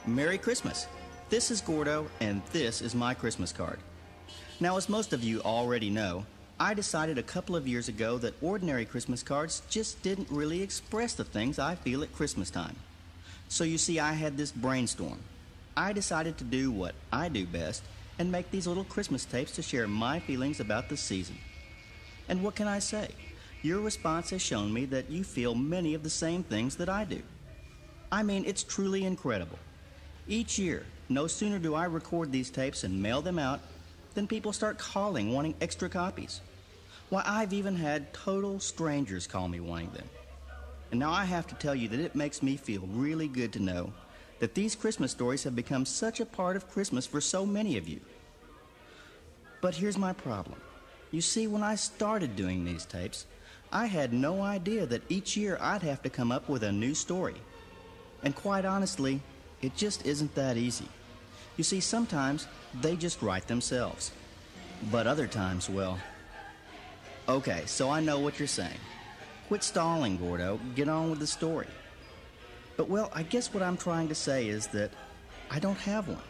Merry Christmas! This is Gordo, and this is my Christmas card. Now, as most of you already know, I decided a couple of years ago that ordinary Christmas cards just didn't really express the things I feel at Christmas time. So you see, I had this brainstorm. I decided to do what I do best and make these little Christmas tapes to share my feelings about the season. And what can I say? Your response has shown me that you feel many of the same things that I do. I mean, it's truly incredible. Each year, no sooner do I record these tapes and mail them out than people start calling wanting extra copies. Why, I've even had total strangers call me wanting them. And now I have to tell you that it makes me feel really good to know that these Christmas stories have become such a part of Christmas for so many of you. But here's my problem. You see, when I started doing these tapes, I had no idea that each year I'd have to come up with a new story. And quite honestly, it just isn't that easy. You see, sometimes they just write themselves. But other times, well... Okay, so I know what you're saying. Quit stalling, Gordo. Get on with the story. But, well, I guess what I'm trying to say is that I don't have one.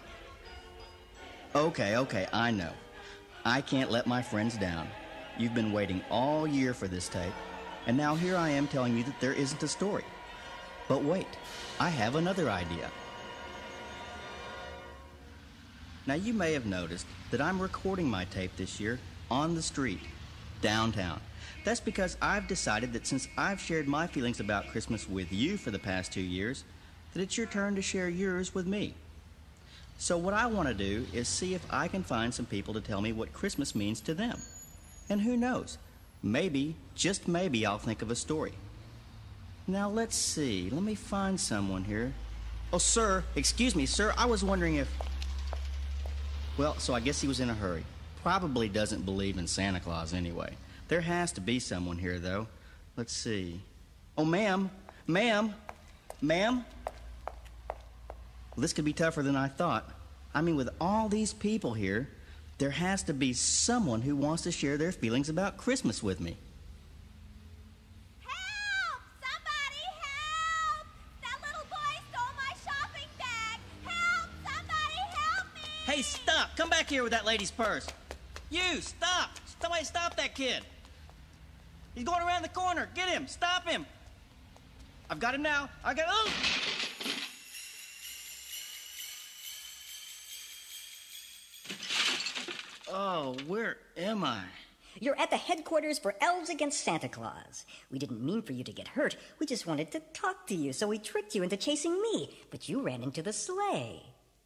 Okay, I know. I can't let my friends down. You've been waiting all year for this tape, and now here I am telling you that there isn't a story. But wait, I have another idea. Now, you may have noticed that I'm recording my tape this year on the street, downtown. That's because I've decided that since I've shared my feelings about Christmas with you for the past 2 years, that it's your turn to share yours with me. So what I want to do is see if I can find some people to tell me what Christmas means to them. And who knows, maybe, just maybe, I'll think of a story. Now, let's see. Let me find someone here. Oh, sir, excuse me, sir, I was wondering if... Well, so I guess he was in a hurry. Probably doesn't believe in Santa Claus anyway. There has to be someone here, though. Let's see. Oh, ma'am. Ma'am. Ma'am. Well, this could be tougher than I thought. I mean, with all these people here, there has to be someone who wants to share their feelings about Christmas with me. Help! Somebody help! That little boy stole my shopping bag! Help! Somebody help me! Hey, stop! Come back here with that lady's purse. You, stop! Somebody stop that kid. He's going around the corner. Get him! Stop him! I've got him now. I got... Oh! Oh, where am I? You're at the headquarters for Elves Against Santa Claus. We didn't mean for you to get hurt. We just wanted to talk to you, so we tricked you into chasing me. But you ran into the sleigh.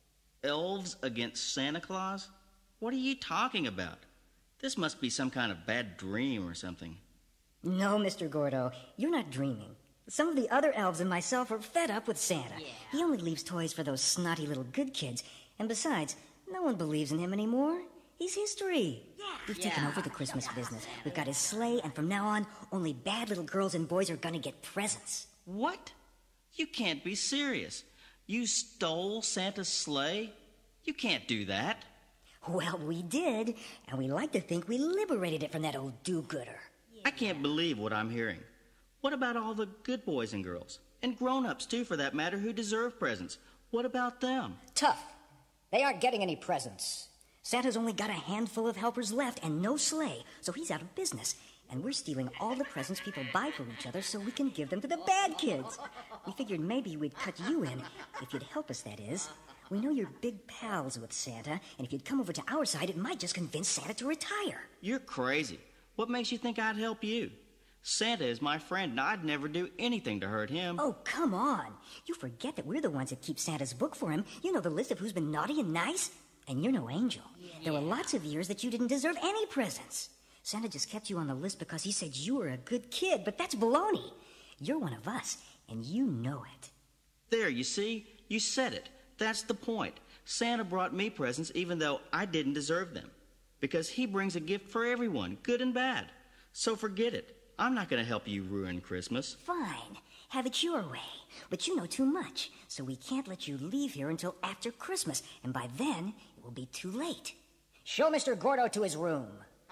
Elves Against Santa Claus? What are you talking about? This must be some kind of bad dream or something. No, Mr. Gordo, you're not dreaming. Some of the other elves and myself are fed up with Santa. Yeah. He only leaves toys for those snotty little good kids. And besides, no one believes in him anymore. He's history. Yeah. We've taken over the Christmas business. We've got his sleigh, and from now on, only bad little girls and boys are gonna get presents. What? You can't be serious. You stole Santa's sleigh? You can't do that. Well, we did, and we like to think we liberated it from that old do-gooder. Yeah. I can't believe what I'm hearing. What about all the good boys and girls? And grown-ups, too, for that matter, who deserve presents? What about them? Tough. They aren't getting any presents. Santa's only got a handful of helpers left and no sleigh, so he's out of business. And we're stealing all the presents people buy for each other so we can give them to the bad kids. We figured maybe we'd cut you in, if you'd help us, that is. We know you're big pals with Santa, and if you'd come over to our side, it might just convince Santa to retire. You're crazy. What makes you think I'd help you? Santa is my friend, and I'd never do anything to hurt him. Oh, come on. You forget that we're the ones that keep Santa's book for him. You know the list of who's been naughty and nice? And you're no angel. Yeah. There were lots of years that you didn't deserve any presents. Santa just kept you on the list because he said you were a good kid, but that's baloney. You're one of us, and you know it. There, you see? You said it. That's the point. Santa brought me presents even though I didn't deserve them. Because he brings a gift for everyone, good and bad. So forget it. I'm not going to help you ruin Christmas. Fine. Have it your way. But you know too much, so we can't let you leave here until after Christmas, and by then, it will be too late. Show Mr. Gordo to his room.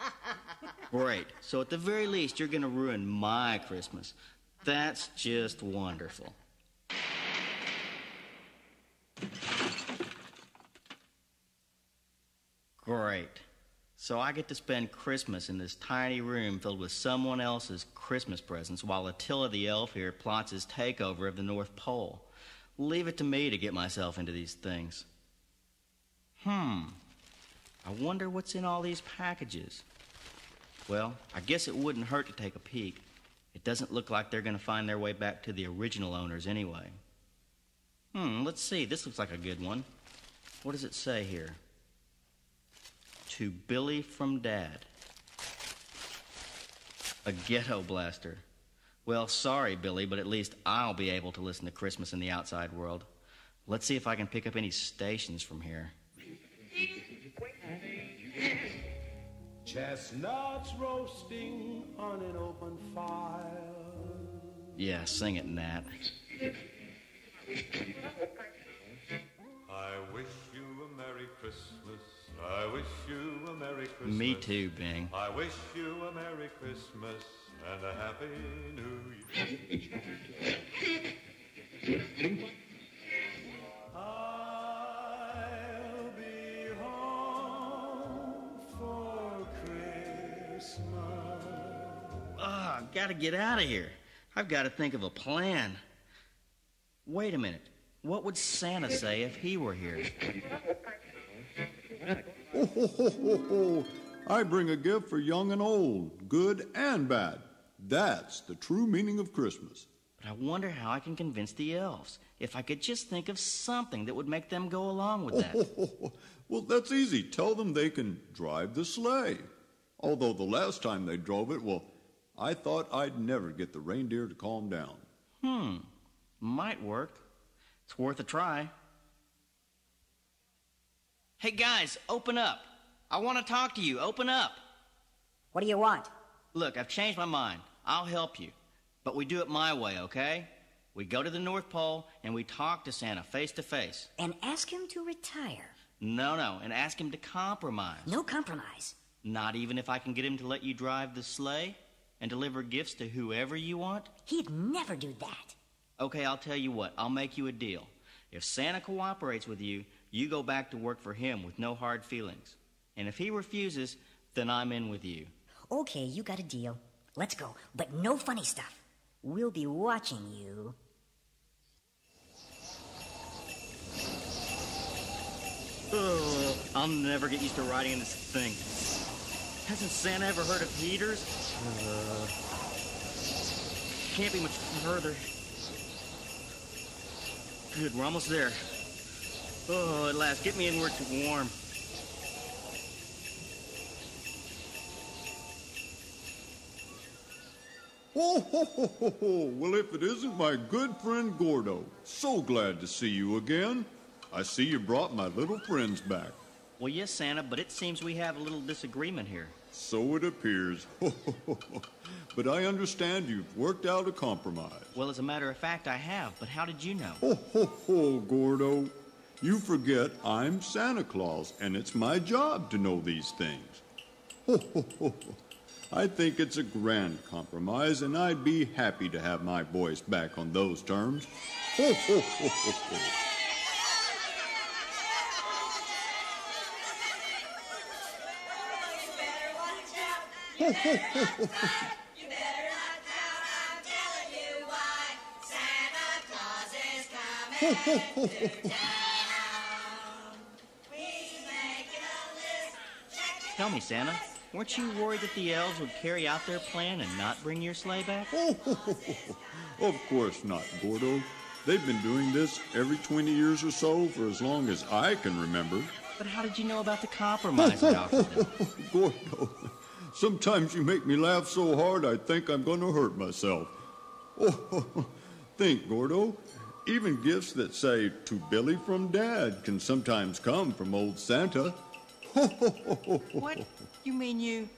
Great. So at the very least, you're going to ruin my Christmas. That's just wonderful. Great. So I get to spend Christmas in this tiny room filled with someone else's Christmas presents while Attila the elf here plots his takeover of the North Pole. Leave it to me to get myself into these things. I wonder what's in all these packages. Well, I guess it wouldn't hurt to take a peek. It doesn't look like they're going to find their way back to the original owners anyway. Let's see. This looks like a good one. What does it say here? To Billy from Dad. A ghetto blaster. Well, sorry, Billy, but at least I'll be able to listen to Christmas in the outside world. Let's see if I can pick up any stations from here. Chestnuts roasting on an open fire. Yeah, sing it, Nat. I wish you a Merry Christmas. I wish you a Merry Christmas. Me too, Bing. I wish you a Merry Christmas and a Happy New Year. I'll be home for Christmas. Gotta get out of here. I've got to think of a plan. Wait a minute. What would Santa say if he were here? Ho, ho, ho, ho, ho. I bring a gift for young and old, good and bad. That's the true meaning of Christmas. But I wonder how I can convince the elves. If I could just think of something that would make them go along with that. Well, that's easy. Tell them they can drive the sleigh. Although the last time they drove it, well, I thought I'd never get the reindeer to calm down. Might work. It's worth a try. Hey, guys, open up. I want to talk to you. Open up. What do you want? Look, I've changed my mind. I'll help you. But we do it my way, okay? We go to the North Pole and we talk to Santa face to face. And ask him to retire. No, and ask him to compromise. No compromise. Not even if I can get him to let you drive the sleigh and deliver gifts to whoever you want? He'd never do that. Okay, I'll tell you what. I'll make you a deal. If Santa cooperates with you, you go back to work for him with no hard feelings. And if he refuses, then I'm in with you. Okay, you got a deal. Let's go, but no funny stuff. We'll be watching you. I'll never get used to riding in this thing. Hasn't Santa ever heard of heaters? Can't be much further. Good, we're almost there. At last, get me in where it's warm. Oh, ho, ho, ho, ho. Well, if it isn't my good friend Gordo. So glad to see you again. I see you brought my little friends back. Well, yes, Santa, but it seems we have a little disagreement here. So it appears. But I understand you've worked out a compromise. Well, as a matter of fact, I have, but how did you know? Ho, ho, ho, Gordo. You forget I'm Santa Claus, and it's my job to know these things. Ho, ho, ho. I think it's a grand compromise, and I'd be happy to have my voice back on those terms. Ho, ho, ho, ho, ho. Ho, ho, ho, ho, ho. You better not doubt, I'm telling you why. Santa Claus is coming to town. He's making a list. Check it. Tell me, Santa, weren't you worried that the elves would carry out their plan and not bring your sleigh back? Ho, ho, ho, ho. Of course not, Gordo. They've been doing this every 20 years or so for as long as I can remember. But how did you know about the compromise I offered them? Gordo, sometimes you make me laugh so hard I think I'm going to hurt myself. Oh, think, Gordo. Even gifts that say, to Billy from Dad, can sometimes come from old Santa. What? You mean you...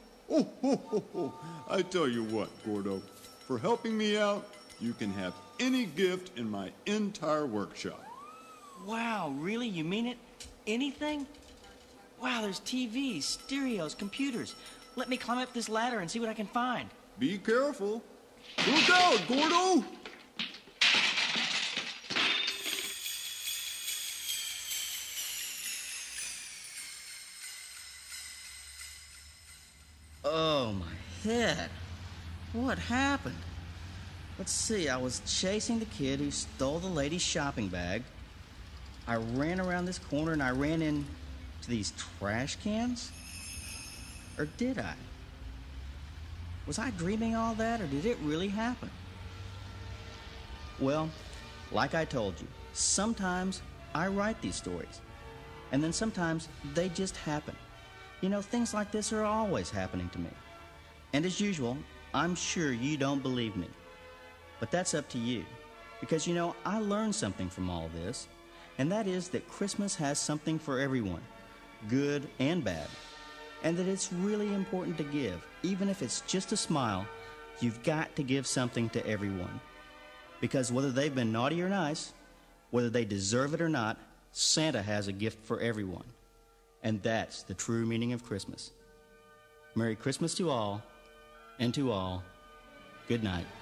I tell you what, Gordo. For helping me out, you can have any gift in my entire workshop. Wow, really? You mean it? Anything? Wow, there's TVs, stereos, computers. Let me climb up this ladder and see what I can find. Be careful. Look out, Gordo! Oh, my head. What happened? Let's see, I was chasing the kid who stole the lady's shopping bag. I ran around this corner and I ran into these trash cans? Or did I? Was I dreaming all that, or did it really happen? Well, like I told you, sometimes I write these stories, and then sometimes they just happen. You know, things like this are always happening to me. And as usual, I'm sure you don't believe me. But that's up to you. Because, you know, I learned something from all this, and that is that Christmas has something for everyone, good and bad. And that it's really important to give. Even if it's just a smile, you've got to give something to everyone. Because whether they've been naughty or nice, whether they deserve it or not, Santa has a gift for everyone. And that's the true meaning of Christmas. Merry Christmas to all, and to all, good night.